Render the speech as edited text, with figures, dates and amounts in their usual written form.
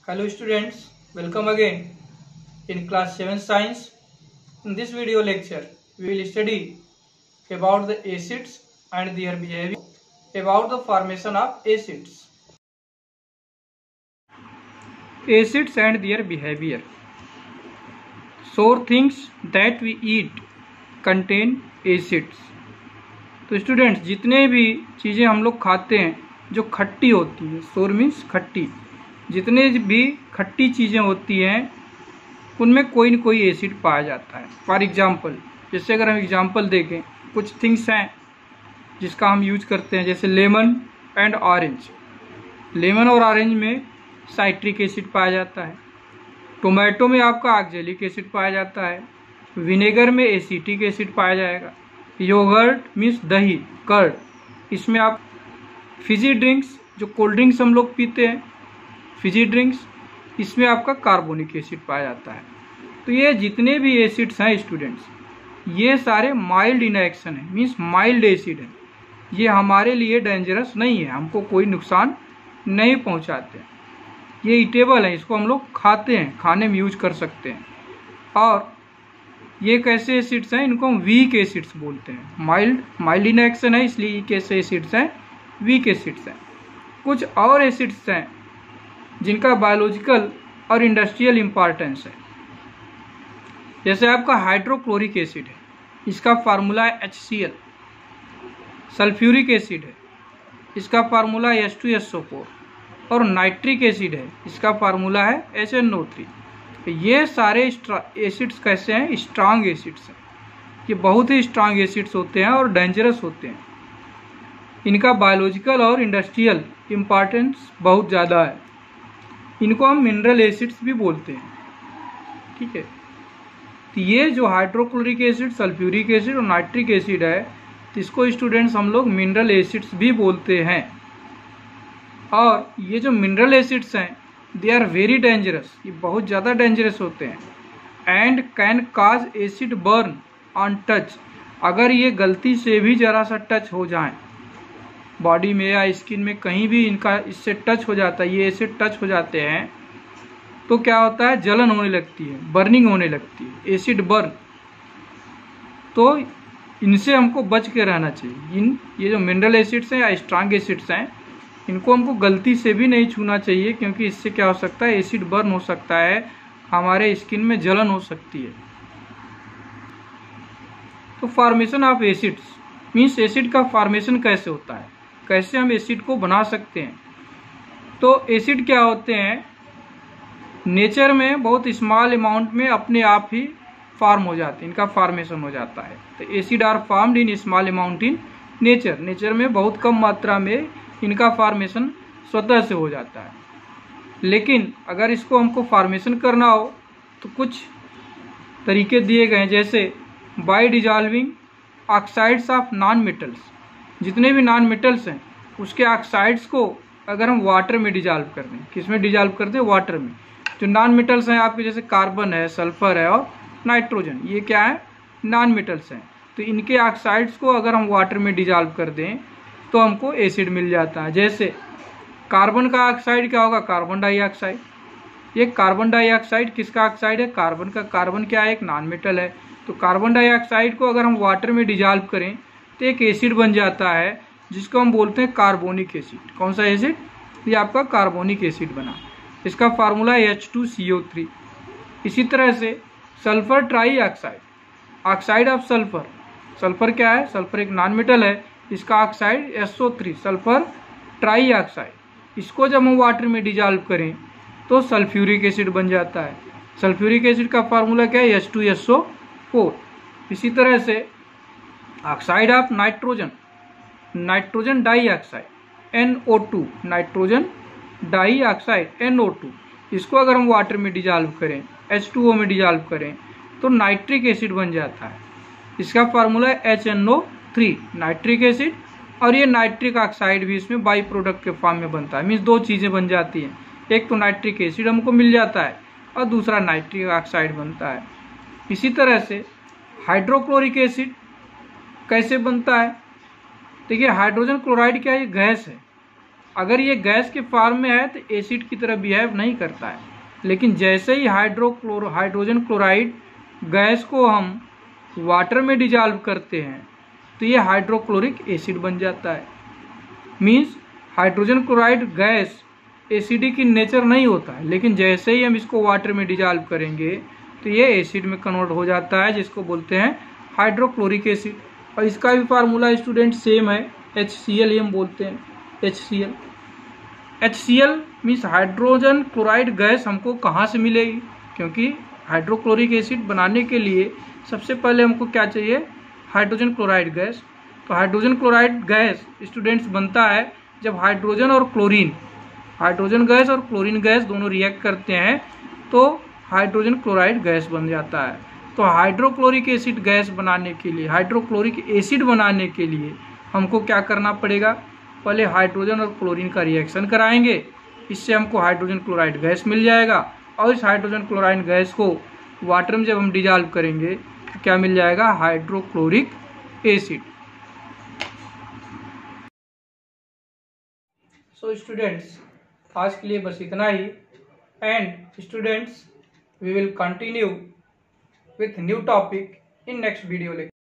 Hello students, welcome again in class 7 science. In this video lecture, we will study about the acids and their behavior, about the formation of acids. Acids and their behavior. Sour things that we eat contain acids. तो students, जितने भी चीज़ें हम लोग खाते हैं जो खट्टी होती है, सोर मीन्स खट्टी, जितने भी खट्टी चीज़ें होती हैं उनमें कोई न कोई एसिड पाया जाता है। फॉर एग्जांपल, जैसे अगर हम एग्जांपल देखें, कुछ थिंग्स हैं जिसका हम यूज करते हैं, जैसे लेमन एंड ऑरेंज। लेमन और ऑरेंज में साइट्रिक एसिड पाया जाता है। टोमेटो में आपका ऑक्जेलिक एसिड पाया जाता है। विनेगर में एसिटिक एसिड पाया जाएगा। योगर्ट मीन्स दही, कर्ड, इसमें आप फिजी ड्रिंक्स, जो कोल्ड ड्रिंक्स हम लोग पीते हैं, फिजी ड्रिंक्स, इसमें आपका कार्बोनिक एसिड पाया जाता है। तो ये जितने भी एसिड्स हैं स्टूडेंट्स, ये सारे माइल्ड इन एक्शन है, मीन्स माइल्ड एसिड है। ये हमारे लिए डेंजरस नहीं है, हमको कोई नुकसान नहीं पहुंचाते। ये ईटेबल है, इसको हम लोग खाते हैं, खाने में यूज कर सकते हैं। और ये कैसे एसिड्स हैं, इनको हम वीक एसिड्स बोलते हैं। माइल्ड इन एक्शन है, इसलिए ये कैसे एसिड्स हैं, वीक एसिड्स हैं। कुछ और एसिड्स हैं जिनका बायोलॉजिकल और इंडस्ट्रियल इंपॉर्टेंस है। जैसे आपका हाइड्रोक्लोरिक एसिड है, इसका फार्मूला है HCl। सल्फ्यूरिक एसिड है, इसका फार्मूला है H2SO4। और नाइट्रिक एसिड है, इसका फार्मूला है HNO3। तो ये सारे एसिड्स कैसे हैं, स्ट्रांग एसिड्स हैं। ये बहुत ही स्ट्रांग एसिड्स होते हैं और डेंजरस होते हैं। इनका बायोलॉजिकल और इंडस्ट्रियल इंपॉर्टेंस बहुत ज़्यादा है। इनको हम मिनरल एसिड्स भी बोलते हैं, ठीक है। तो ये जो हाइड्रोक्लोरिक एसिड, सल्फ्यूरिक एसिड और नाइट्रिक एसिड है, तो इसको स्टूडेंट्स हम लोग मिनरल एसिड्स भी बोलते हैं। और ये जो मिनरल एसिड्स हैं, दे आर वेरी डेंजरस, ये बहुत ज़्यादा डेंजरस होते हैं। And can cause acid burn on touch. अगर ये गलती से भी जरा सा टच हो जाए बॉडी में या स्किन में, कहीं भी इनका इससे टच हो जाता है, ये एसिड टच हो जाते हैं, तो क्या होता है, जलन होने लगती है, बर्निंग होने लगती है, एसिड बर्न। तो इनसे हमको बच के रहना चाहिए। ये जो मिनरल एसिड्स हैं या स्ट्रांग एसिड्स हैं, इनको हमको गलती से भी नहीं छूना चाहिए, क्योंकि इससे क्या हो सकता है, एसिड बर्न हो सकता है, हमारे स्किन में जलन हो सकती है। तो formation of acids means acid का फॉर्मेशन कैसे होता है, कैसे हम एसिड को बना सकते हैं। तो एसिड क्या होते हैं, नेचर में बहुत स्मॉल अमाउंट में अपने आप ही फॉर्म हो जाते हैं, इनका फॉर्मेशन हो जाता है। तो acid are formed in small amount in nature. Nature में बहुत कम मात्रा में इनका फॉर्मेशन स्वतः से हो जाता है। लेकिन अगर इसको हमको फॉर्मेशन करना हो तो कुछ तरीके दिए गए हैं, जैसे by dissolving oxides of non metals. जितने भी नॉन मेटल्स हैं उसके ऑक्साइड्स को अगर हम वाटर में डिजॉल्व कर दें, किस में डिजॉल्व कर दें, वाटर में। जो नॉन मेटल्स हैं आपके, जैसे कार्बन है, सल्फर है और नाइट्रोजन, ये क्या है, नॉन मेटल्स हैं। तो इनके ऑक्साइड्स को अगर हम वाटर में डिजॉल्व कर दें तो हमको एसिड मिल जाता है। जैसे कार्बन का ऑक्साइड क्या होगा, कार्बन डाइऑक्साइड। ये कार्बन डाइऑक्साइड किसका ऑक्साइड है, कार्बन का। कार्बन क्या है, एक नॉन मेटल है। तो कार्बन डाइऑक्साइड को अगर हम वाटर में डिजॉल्व करें तो एक एसिड बन जाता है, जिसको हम बोलते हैं कार्बोनिक एसिड। कौन सा एसिड, ये आपका कार्बोनिक एसिड बना। इसका फार्मूला है H2CO3। इसी तरह से sulphur trioxide, oxide of sulphur. Sulphur क्या है, सल्फर एक नॉन मेटल है, इसका oxide SO3, sulphur try oxide. इसको जब हम वाटर में डिजॉल्व करें तो सल्फ्यूरिक एसिड बन जाता है। सल्फ्यूरिक एसिड का फार्मूला क्या है, H2SO4। इसी तरह से oxide of nitrogen, nitrogen dioxide NO2, nitrogen dioxide NO2, इसको अगर हम वाटर में डिजॉल्व करें, H2O में डिजॉल्व करें तो नाइट्रिक एसिड बन जाता है। इसका फार्मूला है HNO3, नाइट्रिक एसिड। और ये नाइट्रिक ऑक्साइड भी इसमें बाई प्रोडक्ट के फॉर्म में बनता है, मीन्स दो चीज़ें बन जाती हैं, एक तो नाइट्रिक एसिड हमको मिल जाता है और दूसरा नाइट्रिक ऑक्साइड बनता है। इसी तरह से हाइड्रोक्लोरिक एसिड कैसे बनता है, देखिए हाइड्रोजन क्लोराइड क्या है, ये गैस है, अगर ये गैस के फॉर्म में है तो एसिड की तरह बिहेव नहीं करता है, लेकिन जैसे ही हाइड्रोजन क्लोराइड गैस को हम वाटर में डिजॉल्व करते हैं तो ये हाइड्रोक्लोरिक एसिड बन जाता है। Means hydrogen chloride gas acidic in nature नहीं होता है, लेकिन जैसे ही हम इसको वाटर में डिजॉल्व करेंगे तो ये एसिड में कन्वर्ट हो जाता है, जिसको बोलते हैं हाइड्रोक्लोरिक एसिड। और इसका भी फार्मूला स्टूडेंट सेम है, HCl हम बोलते हैं, HCl। HCl मीन्स हाइड्रोजन क्लोराइड गैस हमको कहाँ से मिलेगी, क्योंकि हाइड्रोक्लोरिक एसिड बनाने के लिए सबसे पहले हमको क्या चाहिए, हाइड्रोजन क्लोराइड गैस। तो हाइड्रोजन क्लोराइड गैस स्टूडेंट्स बनता है जब हाइड्रोजन और क्लोरीन, हाइड्रोजन गैस और क्लोरीन गैस दोनों रिएक्ट करते हैं तो हाइड्रोजन क्लोराइड गैस बन जाता है। तो हाइड्रोक्लोरिक एसिड गैस बनाने के लिए, हाइड्रोक्लोरिक एसिड बनाने के लिए हमको क्या करना पड़ेगा, पहले हाइड्रोजन और क्लोरीन का रिएक्शन कराएंगे, इससे हमको हाइड्रोजन क्लोराइड गैस मिल जाएगा। और इस हाइड्रोजन क्लोराइड गैस को वाटर में जब हम डिजॉल्व करेंगे तो क्या मिल जाएगा, हाइड्रोक्लोरिक एसिड। सो स्टूडेंट्स, आज के लिए बस इतना ही। And students, we will continue with new topic in next video lecture.